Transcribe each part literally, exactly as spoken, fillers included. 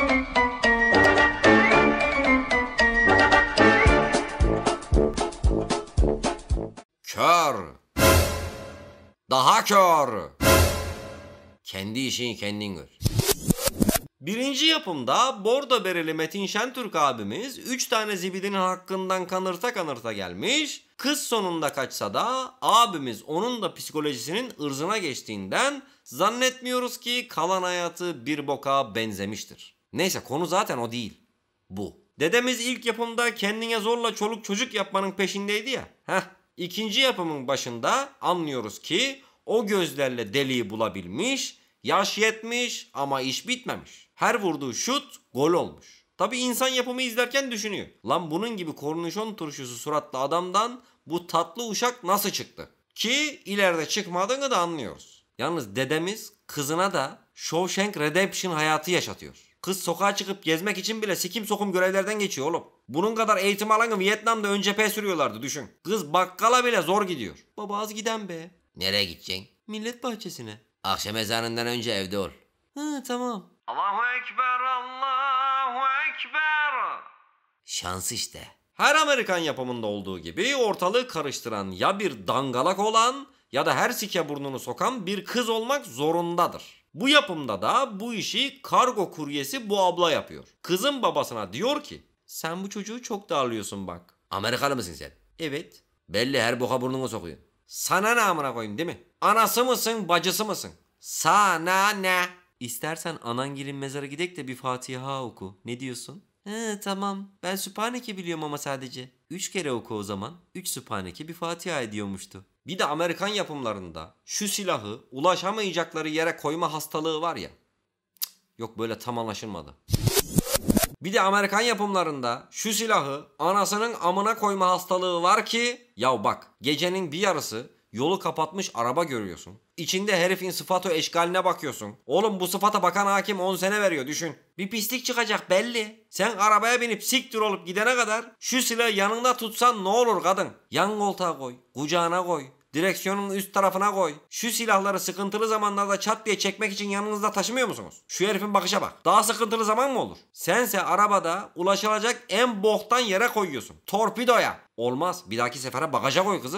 Kör. Daha kör. Kendi işini kendin gör. Birinci yapımda bordo bereli Metin Şentürk abimiz üç tane zibidinin hakkından kanırta kanırta gelmiş. Kız sonunda kaçsa da abimiz onun da psikolojisinin ırzına geçtiğinden zannetmiyoruz ki kalan hayatı bir boka benzemiştir. Neyse, konu zaten o değil. Bu. Dedemiz ilk yapımda kendine zorla çoluk çocuk yapmanın peşindeydi ya. Heh. İkinci yapımın başında anlıyoruz ki o gözlerle deliği bulabilmiş, yaş yetmiş ama iş bitmemiş. Her vurduğu şut gol olmuş. Tabi insan yapımı izlerken düşünüyor. Lan bunun gibi kornişon turşusu suratlı adamdan bu tatlı uşak nasıl çıktı? Ki ileride çıkmadığını da anlıyoruz. Yalnız dedemiz kızına da Shawshank Redemption hayatı yaşatıyor. Kız sokağa çıkıp gezmek için bile sikim sokum görevlerden geçiyor oğlum. Bunun kadar eğitim alanı Vietnam'da ön cepheye sürüyorlardı düşün. Kız bakkala bile zor gidiyor. Baba az giden be. Nereye gideceksin? Millet bahçesine. Akşam ezanından önce evde ol. Hı tamam. Allahu Ekber, Allahu Ekber. Şans işte. Her Amerikan yapımında olduğu gibi ortalığı karıştıran ya bir dangalak olan ya da her sike burnunu sokan bir kız olmak zorundadır. Bu yapımda da bu işi kargo kuryesi bu abla yapıyor. Kızın babasına diyor ki sen bu çocuğu çok darlıyorsun bak. Amerikalı mısın sen? Evet. Belli, her boka burnunu sokuyorsun. Sana ne amına koyayım değil mi? Anası mısın, bacısı mısın? Sana ne? İstersen anangilin mezara gidek de bir Fatiha oku. Ne diyorsun? He tamam. Ben Sübhaneke biliyorum ama sadece. Üç kere oku o zaman. Üç Sübhaneke bir Fatiha ediyormuştu. Bir de Amerikan yapımlarında şu silahı ulaşamayacakları yere koyma hastalığı var ya. Cık, yok böyle tam anlaşılmadı. Bir de Amerikan yapımlarında şu silahı anasının amına koyma hastalığı var ki ya bak gecenin bir yarısı yolu kapatmış araba görüyorsun. İçinde herifin sıfatı eşkaline bakıyorsun. Oğlum bu sıfata bakan hakim on sene veriyor düşün. Bir pislik çıkacak belli. Sen arabaya binip siktir olup gidene kadar şu silahı yanında tutsan ne olur kadın? Yan koltuğa koy, kucağına koy. Direksiyonun üst tarafına koy. Şu silahları sıkıntılı zamanlarda çat diye çekmek için yanınızda taşımıyor musunuz? Şu herifin bakışa bak. Daha sıkıntılı zaman mı olur? Sense arabada ulaşılacak en boktan yere koyuyorsun. Torpidoya. Olmaz. Bir dahaki sefere bagaja koy kızım.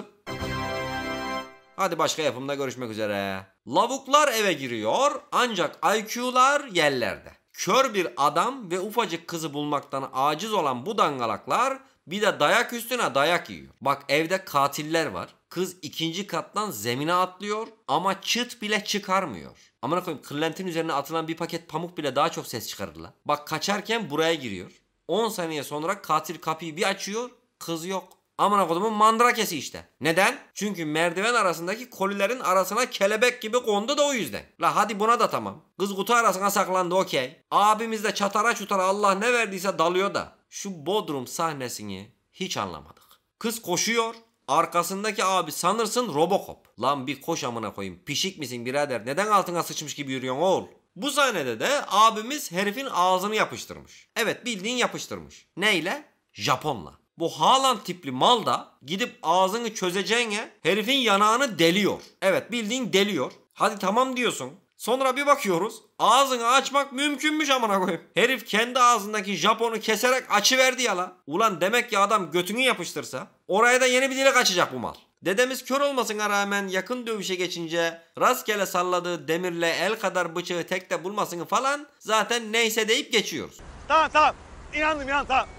Hadi başka yapımda görüşmek üzere. Lavuklar eve giriyor ancak I Q'lar yerlerde. Kör bir adam ve ufacık kızı bulmaktan aciz olan bu dangalaklar bir de dayak üstüne dayak yiyor. Bak evde katiller var. Kız ikinci kattan zemine atlıyor ama çıt bile çıkarmıyor. Amına koyayım, kırlentin üzerine atılan bir paket pamuk bile daha çok ses çıkarır la. Bak kaçarken buraya giriyor. on saniye sonra katil kapıyı bir açıyor, kız yok. Amına kodumun mandrakesi işte. Neden? Çünkü merdiven arasındaki kolilerin arasına kelebek gibi kondu da o yüzden. La hadi buna da tamam. Kız kutu arasına saklandı okey. Abimiz de çatara çutara Allah ne verdiyse dalıyor da. Şu Bodrum sahnesini hiç anlamadık. Kız koşuyor. Arkasındaki abi sanırsın Robocop. Lan bir koş amına koyayım. Pişik misin birader? Neden altına sıçmış gibi yürüyorsun oğul? Bu sahnede de abimiz herifin ağzını yapıştırmış. Evet bildiğin yapıştırmış. Neyle? Japonla. Bu Haaland tipli mal da gidip ağzını çözeceğine herifin yanağını deliyor. Evet bildiğin deliyor. Hadi tamam diyorsun. Sonra bir bakıyoruz ağzını açmak mümkünmüş amına koyayım. Herif kendi ağzındaki Japon'u keserek açıverdi ya la. Ulan demek ki adam götünü yapıştırsa oraya da yeni bir delik açacak bu mal. Dedemiz kör olmasına rağmen yakın dövüşe geçince rastgele salladığı demirle el kadar bıçağı tekte bulmasını falan zaten neyse deyip geçiyoruz. Tamam tamam inandım inandım tamam.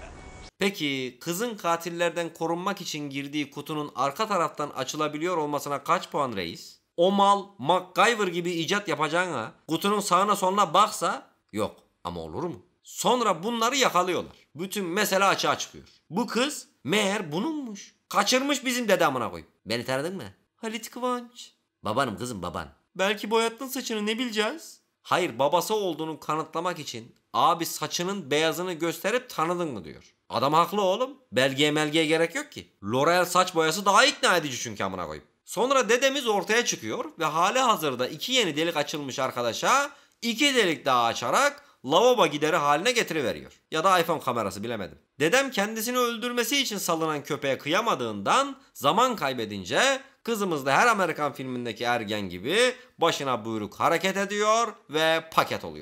Peki kızın katillerden korunmak için girdiği kutunun arka taraftan açılabiliyor olmasına kaç puan reis? O mal MacGyver gibi icat yapacağına kutunun sağına soluna baksa yok ama olur mu? Sonra bunları yakalıyorlar. Bütün mesele açığa çıkıyor. Bu kız meğer bununmuş. Kaçırmış bizim dede amına koyayım. Beni tanıdın mı? Halit Kıvanç. Babanım kızım baban. Belki boyattın saçını ne bileceğiz? Hayır babası olduğunu kanıtlamak için abi saçının beyazını gösterip tanıdın mı diyor. Adam haklı oğlum. Belgeye melgeye gerek yok ki. L'Oreal saç boyası daha ikna edici çünkü amına koyayım. Sonra dedemiz ortaya çıkıyor ve hali hazırda iki yeni delik açılmış arkadaşa iki delik daha açarak lavabo gideri haline getiriveriyor. Ya da iPhone kamerası bilemedim. Dedem kendisini öldürmesi için salınan köpeğe kıyamadığından zaman kaybedince kızımız da her Amerikan filmindeki ergen gibi başına buyruk hareket ediyor ve paket oluyor.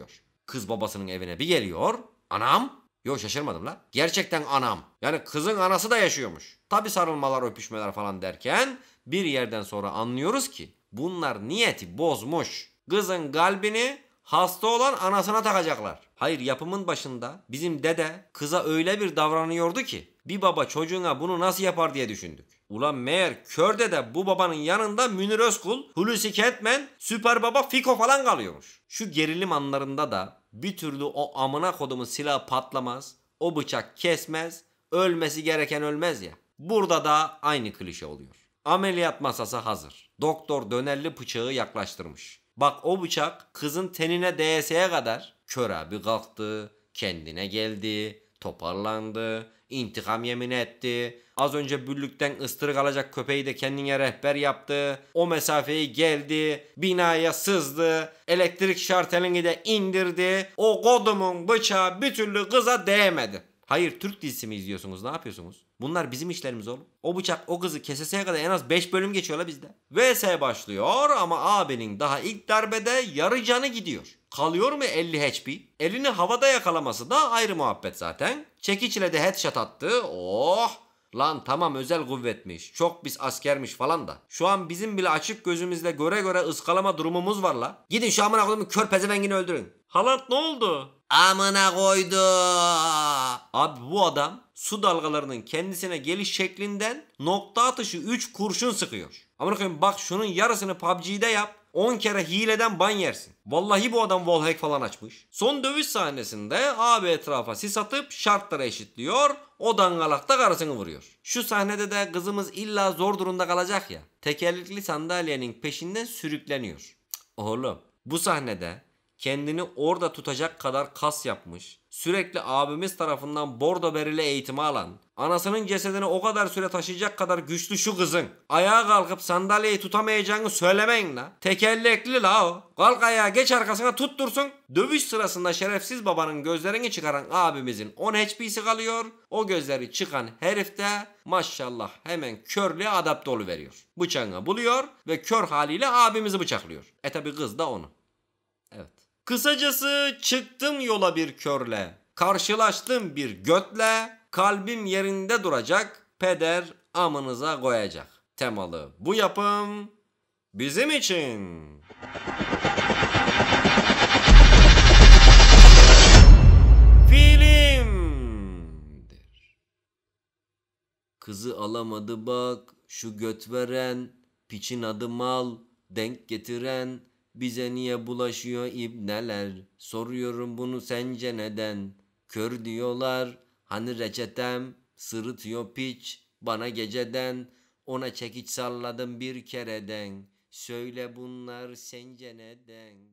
Kız babasının evine bir geliyor. Anam. Yok şaşırmadım la. Gerçekten anam. Yani kızın anası da yaşıyormuş. Tabi sarılmalar öpüşmeler falan derken bir yerden sonra anlıyoruz ki bunlar niyeti bozmuş. Kızın kalbini hasta olan anasına takacaklar. Hayır, yapımın başında bizim dede kıza öyle bir davranıyordu ki bir baba çocuğuna bunu nasıl yapar diye düşündük. Ulan meğer kör dede bu babanın yanında Münir Özkul, Hulusi Kentmen, Süper Baba Fiko falan kalıyormuş. Şu gerilim anlarında da bir türlü o amına kodumun silahı patlamaz, o bıçak kesmez, ölmesi gereken ölmez ya. Burada da aynı klişe oluyor. Ameliyat masası hazır. Doktor dönerli bıçağı yaklaştırmış. Bak o bıçak kızın tenine değseye kadar kör abi kalktı, kendine geldi, toparlandı, intikam yemin etti. Az önce büllükten ıstırık alacak köpeği de kendine rehber yaptı. O mesafeyi geldi, binaya sızdı, elektrik şartelini de indirdi. O kodumun bıçağı bir türlü kıza değmedi. Hayır, Türk dizisi mi izliyorsunuz, ne yapıyorsunuz? Bunlar bizim işlerimiz oğlum. O bıçak o kızı keseseye kadar en az beş bölüm geçiyor la bizde. V S başlıyor ama abinin daha ilk darbede yarı canı gidiyor. Kalıyor mu elli H P? Elini havada yakalaması da ayrı muhabbet zaten. Çekiç ile de headshot attı. Oh! Lan tamam, özel kuvvetmiş, çok biz askermiş falan da. Şu an bizim bile açık gözümüzle göre göre ıskalama durumumuz var la. Gidin şu amına koyduğumun kör pezevengini öldürün. Haaland ne oldu? Amına koydu. Abi bu adam su dalgalarının kendisine geliş şeklinden nokta atışı üç kurşun sıkıyor. Amına koyayım, bak şunun yarısını P U B G'de yap. on kere hileden ban yersin. Vallahi bu adam wallhack falan açmış. Son dövüş sahnesinde abi etrafa sis atıp şartları eşitliyor. O dangalakta karısını vuruyor. Şu sahnede de kızımız illa zor durumda kalacak ya. Tekerlekli sandalyenin peşinden sürükleniyor. Cık, oğlum bu sahnede kendini orada tutacak kadar kas yapmış, sürekli abimiz tarafından bordo berili eğitimi alan, anasının cesedini o kadar süre taşıyacak kadar güçlü şu kızın ayağa kalkıp sandalyeyi tutamayacağını söylemeyin la. Tekerlekli la o. Kalk ayağa, geç arkasına, tuttursun. Dövüş sırasında şerefsiz babanın gözlerini çıkaran abimizin on H P'si kalıyor. O gözleri çıkan herif de maşallah hemen körlüğe adapte oluveriyor. Bıçağını buluyor ve kör haliyle abimizi bıçaklıyor. E tabi kız da onu. Evet. Kısacası çıktım yola bir körle, karşılaştım bir götle, kalbim yerinde duracak, peder amınıza koyacak. Temalı bu yapım bizim için. Filmdir. Kızı alamadı bak şu göt veren, piçin adı mal, denk getiren. Bize niye bulaşıyor ibneler? Soruyorum bunu sence neden? Kör diyorlar, hani reçetem? Sırıtıyor piç bana geceden. Ona çekiç salladım bir kereden. Söyle bunlar sence neden?